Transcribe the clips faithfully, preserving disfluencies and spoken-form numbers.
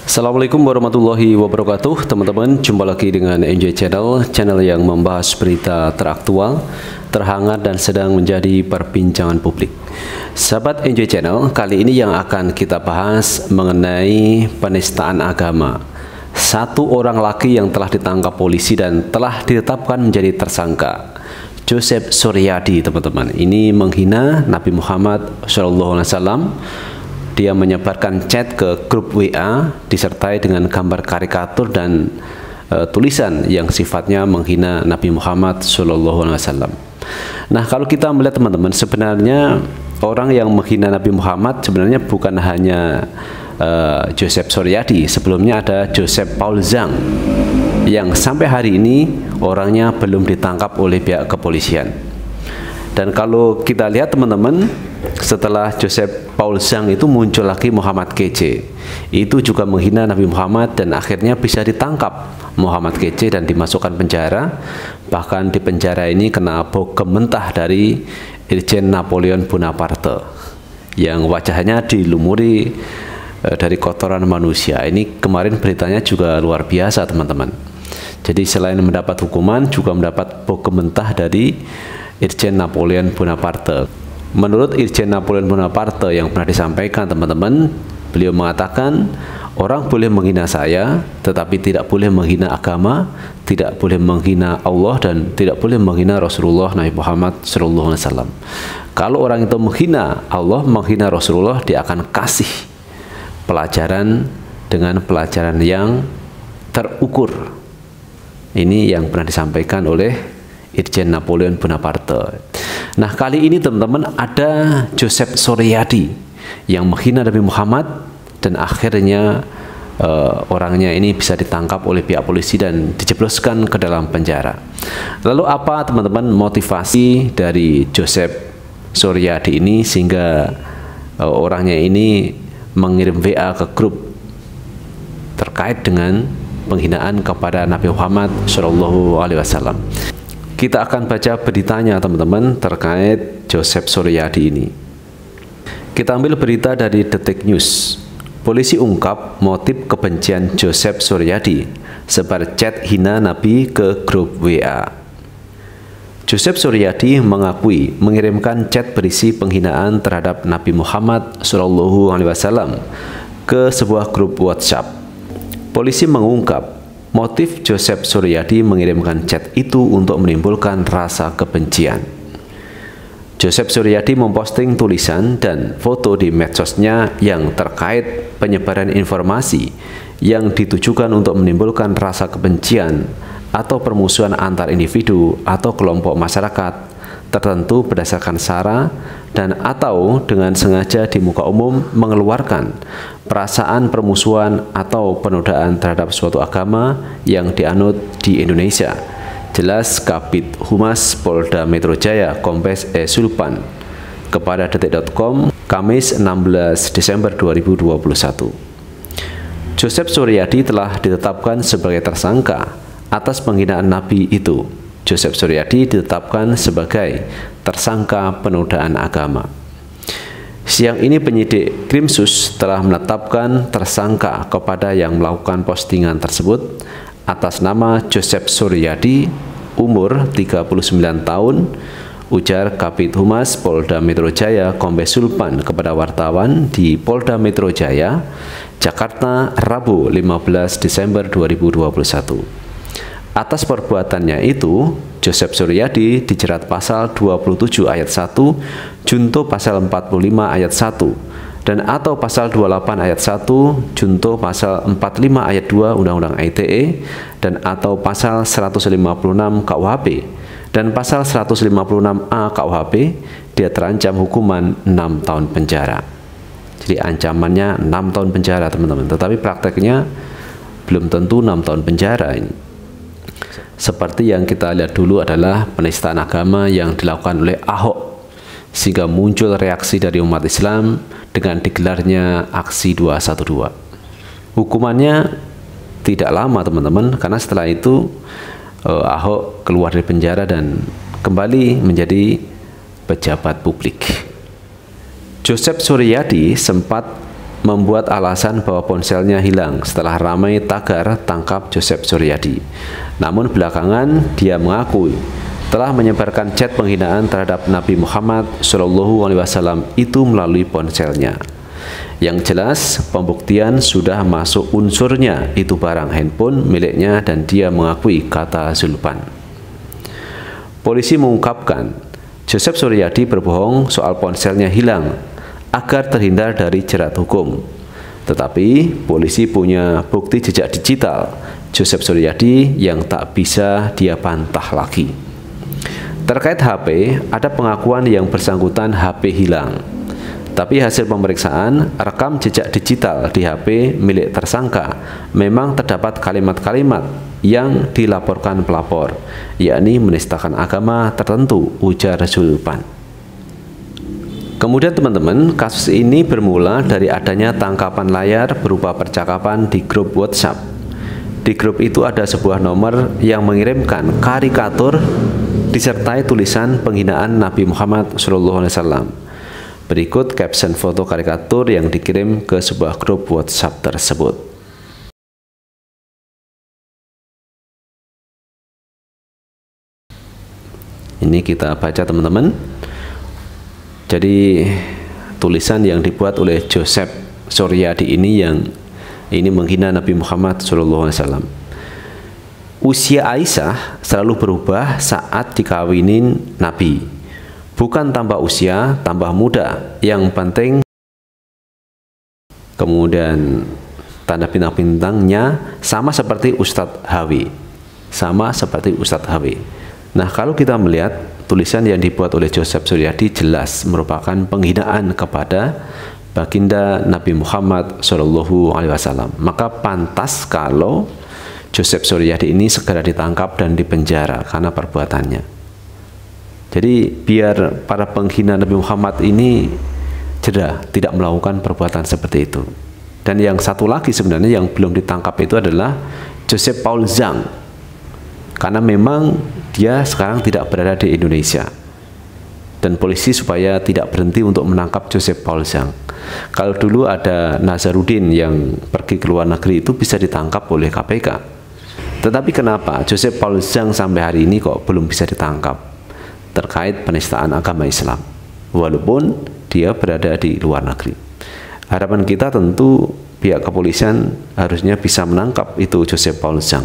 Assalamualaikum warahmatullahi wabarakatuh. Teman-teman, jumpa lagi dengan N J Channel, channel yang membahas berita teraktual, terhangat dan sedang menjadi perbincangan publik. Sahabat N J Channel, kali ini yang akan kita bahas mengenai penistaan agama. Satu orang laki yang telah ditangkap polisi dan telah ditetapkan menjadi tersangka, Joseph Suryadi, teman-teman. Ini menghina Nabi Muhammad shallallahu alaihi wasallam. Dia menyebarkan chat ke grup W A disertai dengan gambar karikatur dan e, tulisan yang sifatnya menghina Nabi Muhammad shallallahu alaihi wasallam. Nah, kalau kita melihat teman-teman, sebenarnya orang yang menghina Nabi Muhammad sebenarnya bukan hanya e, Joseph Suryadi. Sebelumnya ada Joseph Paul Zhang yang sampai hari ini orangnya belum ditangkap oleh pihak kepolisian. Dan kalau kita lihat teman-teman, setelah Joseph Paul Zhang itu muncul lagi Muhammad K C. Itu juga menghina Nabi Muhammad dan akhirnya bisa ditangkap Muhammad K C dan dimasukkan penjara. Bahkan di penjara ini kena bogem mentah dari Irjen Napoleon Bonaparte yang wajahnya dilumuri e, dari kotoran manusia. Ini kemarin beritanya juga luar biasa, teman-teman. Jadi selain mendapat hukuman, juga mendapat bogem mentah dari Irjen Napoleon Bonaparte. Menurut Irjen Napoleon Bonaparte yang pernah disampaikan, teman-teman, beliau mengatakan, orang boleh menghina saya, tetapi tidak boleh menghina agama, tidak boleh menghina Allah, dan tidak boleh menghina Rasulullah Nabi Muhammad shallallahu alaihi wasallam. Kalau orang itu menghina Allah, menghina Rasulullah, dia akan kasih pelajaran dengan pelajaran yang terukur. Ini yang pernah disampaikan oleh Irjen Napoleon Bonaparte. Nah, kali ini teman-teman ada Joseph Suryadi yang menghina Nabi Muhammad dan akhirnya uh, orangnya ini bisa ditangkap oleh pihak polisi dan dijebloskan ke dalam penjara. Lalu apa teman-teman motivasi dari Joseph Suryadi ini sehingga uh, orangnya ini mengirim W A ke grup terkait dengan penghinaan kepada Nabi Muhammad shallallahu alaihi wasallam? Kita akan baca beritanya, teman-teman, terkait Joseph Suryadi ini. Kita ambil berita dari Detik News. Polisi ungkap motif kebencian Joseph Suryadi, sebar chat hina Nabi ke grup W A. Joseph Suryadi mengakui mengirimkan chat berisi penghinaan terhadap Nabi Muhammad shallallahu alaihi wasallam ke sebuah grup WhatsApp. Polisi mengungkap motif Joseph Suryadi mengirimkan chat itu untuk menimbulkan rasa kebencian. Joseph Suryadi memposting tulisan dan foto di medsosnya yang terkait penyebaran informasi yang ditujukan untuk menimbulkan rasa kebencian atau permusuhan antar individu atau kelompok masyarakat tertentu berdasarkan sara dan atau dengan sengaja di muka umum mengeluarkan perasaan permusuhan atau penodaan terhadap suatu agama yang dianut di Indonesia. Jelas Kabid Humas Polda Metro Jaya Kombes E Sulpan kepada detik titik com Kamis enam belas Desember dua ribu dua puluh satu. Joseph Suryadi telah ditetapkan sebagai tersangka atas penghinaan Nabi itu. Joseph Suryadi ditetapkan sebagai tersangka penodaan agama. Siang ini penyidik Krimsus telah menetapkan tersangka kepada yang melakukan postingan tersebut atas nama Joseph Suryadi, umur tiga puluh sembilan tahun, ujar Kabid Humas Polda Metro Jaya Kombes Sulpan kepada wartawan di Polda Metro Jaya, Jakarta, Rabu lima belas Desember dua ribu dua puluh satu. Atas perbuatannya itu, Joseph Suryadi dijerat pasal dua puluh tujuh ayat satu, junto pasal empat puluh lima ayat satu, dan atau pasal dua puluh delapan ayat satu, junto pasal empat puluh lima ayat dua Undang-Undang I T E, dan atau pasal seratus lima puluh enam K U H P, dan pasal seratus lima puluh enam A K U H P, dia terancam hukuman enam tahun penjara. Jadi ancamannya enam tahun penjara, teman-teman. Tetapi prakteknya belum tentu enam tahun penjara ini. Seperti yang kita lihat dulu adalah penistaan agama yang dilakukan oleh Ahok, sehingga muncul reaksi dari umat Islam dengan digelarnya aksi dua satu dua. Hukumannya tidak lama, teman-teman, karena setelah itu eh, Ahok keluar dari penjara dan kembali menjadi pejabat publik. Joseph Suryadi sempat membuat alasan bahwa ponselnya hilang setelah ramai tagar tangkap Joseph Suryadi. Namun belakangan dia mengaku telah menyebarkan chat penghinaan terhadap Nabi Muhammad shallallahu alaihi wasallam itu melalui ponselnya. Yang jelas pembuktian sudah masuk unsurnya itu barang handphone miliknya dan dia mengakui, kata Zulpan. Polisi mengungkapkan Joseph Suryadi berbohong soal ponselnya hilang agar terhindar dari jerat hukum. Tetapi polisi punya bukti jejak digital Joseph Suryadi yang tak bisa dia bantah lagi. Terkait H P, ada pengakuan yang bersangkutan H P hilang. Tapi hasil pemeriksaan rekam jejak digital di H P milik tersangka memang terdapat kalimat-kalimat yang dilaporkan pelapor, yakni menistakan agama tertentu, ujar Zulpan. Kemudian teman-teman, kasus ini bermula dari adanya tangkapan layar berupa percakapan di grup WhatsApp. Di grup itu ada sebuah nomor yang mengirimkan karikatur disertai tulisan penghinaan Nabi Muhammad shallallahu alaihi wasallam. Berikut caption foto karikatur yang dikirim ke sebuah grup WhatsApp tersebut. Ini kita baca teman-teman. Jadi tulisan yang dibuat oleh Joseph Suryadi ini yang ini menghina Nabi Muhammad shallallahu alaihi wasallam. Usia Aisyah selalu berubah saat dikawinin Nabi. Bukan tambah usia, tambah muda. Yang penting. Kemudian tanda bintang-bintangnya sama seperti Ustadz Hawi. Sama seperti Ustadz Hawi. Nah, kalau kita melihat tulisan yang dibuat oleh Joseph Suryadi jelas merupakan penghinaan kepada baginda Nabi Muhammad shallallahu alaihi wasallam. Maka pantas kalau Joseph Suryadi ini segera ditangkap dan dipenjara karena perbuatannya. Jadi biar para penghina Nabi Muhammad ini jeda, tidak melakukan perbuatan seperti itu. Dan yang satu lagi sebenarnya yang belum ditangkap itu adalah Joseph Paul Zhang, karena memang dia sekarang tidak berada di Indonesia. Dan polisi supaya tidak berhenti untuk menangkap Joseph Paul Zhang. Kalau dulu ada Nazarudin yang pergi ke luar negeri itu bisa ditangkap oleh K P K. Tetapi kenapa Joseph Paul Zhang sampai hari ini kok belum bisa ditangkap terkait penistaan agama Islam, walaupun dia berada di luar negeri? Harapan kita tentu pihak kepolisian harusnya bisa menangkap itu Joseph Paul Zhang.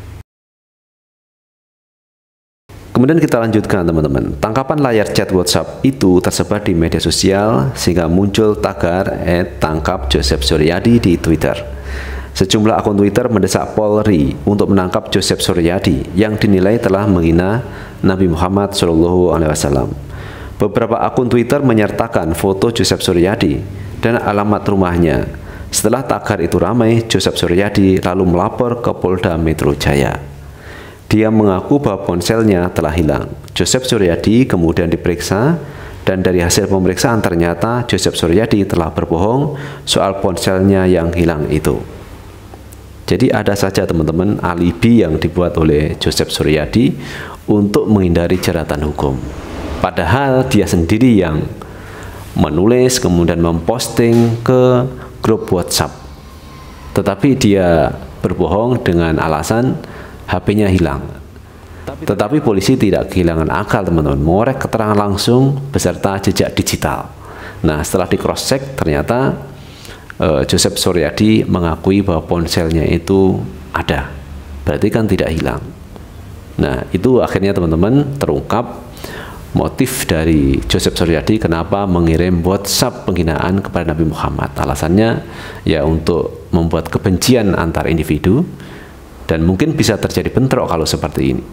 Kemudian kita lanjutkan teman-teman. Tangkapan layar chat WhatsApp itu tersebar di media sosial sehingga muncul tagar et tangkap Joseph Suryadi di Twitter. Sejumlah akun Twitter mendesak Polri untuk menangkap Joseph Suryadi yang dinilai telah menghina Nabi Muhammad shallallahu alaihi wasallam. Beberapa akun Twitter menyertakan foto Joseph Suryadi dan alamat rumahnya. Setelah tagar itu ramai, Joseph Suryadi lalu melapor ke Polda Metro Jaya. Dia mengaku bahwa ponselnya telah hilang. Joseph Suryadi kemudian diperiksa dan dari hasil pemeriksaan ternyata Joseph Suryadi telah berbohong soal ponselnya yang hilang itu. Jadi ada saja teman-teman alibi yang dibuat oleh Joseph Suryadi untuk menghindari jeratan hukum. Padahal dia sendiri yang menulis kemudian memposting ke grup WhatsApp. Tetapi dia berbohong dengan alasan H P-nya hilang. Tetapi polisi tidak kehilangan akal teman-teman, mengorek keterangan langsung beserta jejak digital. Nah, setelah di cross check ternyata uh, Joseph Suryadi mengakui bahwa ponselnya itu ada, berarti kan tidak hilang. Nah, itu akhirnya teman-teman terungkap motif dari Joseph Suryadi kenapa mengirim WhatsApp penghinaan kepada Nabi Muhammad. Alasannya ya untuk membuat kebencian antar individu. Dan mungkin bisa terjadi bentrok kalau seperti ini.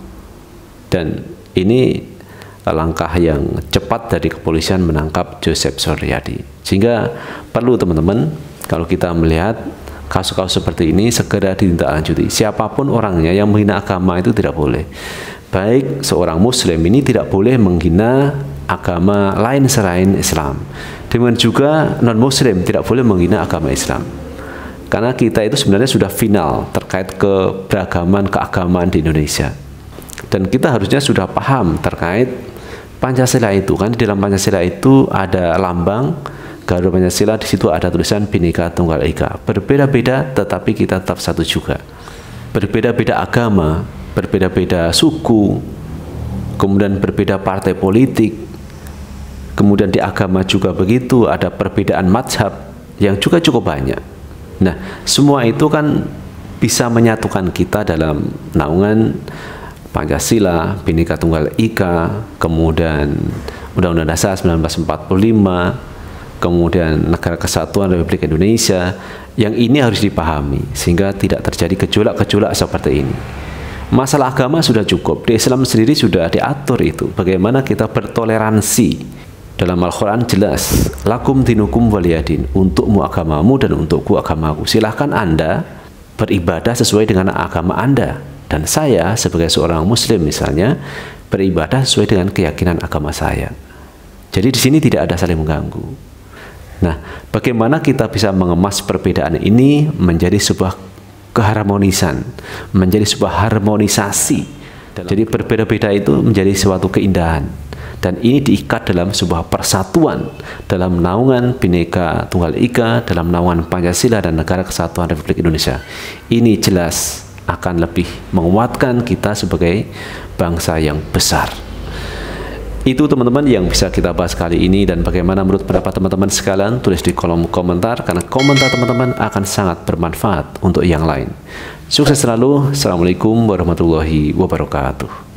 Dan ini langkah yang cepat dari kepolisian menangkap Joseph Suryadi. Sehingga perlu teman-teman, kalau kita melihat kasus-kasus seperti ini segera ditindaklanjuti. Siapapun orangnya yang menghina agama itu tidak boleh. Baik seorang muslim ini tidak boleh menghina agama lain selain Islam. Demikian juga non-muslim tidak boleh menghina agama Islam. Karena kita itu sebenarnya sudah final terkait keberagaman keagamaan di Indonesia. Dan kita harusnya sudah paham terkait Pancasila itu. Kan di dalam Pancasila itu ada lambang Garuda Pancasila, di situ ada tulisan Bhinneka Tunggal Ika. Berbeda-beda tetapi kita tetap satu juga. Berbeda-beda agama, berbeda-beda suku, kemudian berbeda partai politik, kemudian di agama juga begitu, ada perbedaan mazhab yang juga cukup banyak. Nah, semua itu kan bisa menyatukan kita dalam naungan Pancasila, Bhinneka Tunggal Ika, kemudian Undang-Undang Dasar seribu sembilan ratus empat puluh lima, kemudian Negara Kesatuan Republik Indonesia. Yang ini harus dipahami sehingga tidak terjadi gejolak-gejolak seperti ini. Masalah agama sudah cukup, di Islam sendiri sudah diatur itu, bagaimana kita bertoleransi. Dalam Al-Quran jelas, lakum dinukum waliyadin, untukmu agamamu dan untukku agamaku. Silahkan Anda beribadah sesuai dengan agama Anda, dan saya sebagai seorang Muslim misalnya beribadah sesuai dengan keyakinan agama saya. Jadi di sini tidak ada saling mengganggu. Nah, bagaimana kita bisa mengemas perbedaan ini menjadi sebuah keharmonisan, menjadi sebuah harmonisasi. Jadi berbeda-beda itu menjadi suatu keindahan. Dan ini diikat dalam sebuah persatuan, dalam naungan Bhinneka Tunggal Ika, dalam naungan Pancasila dan Negara Kesatuan Republik Indonesia. Ini jelas akan lebih menguatkan kita sebagai bangsa yang besar. Itu teman-teman yang bisa kita bahas kali ini, dan bagaimana menurut pendapat teman-teman sekalian, tulis di kolom komentar, karena komentar teman-teman akan sangat bermanfaat untuk yang lain. Sukses selalu. Assalamualaikum warahmatullahi wabarakatuh.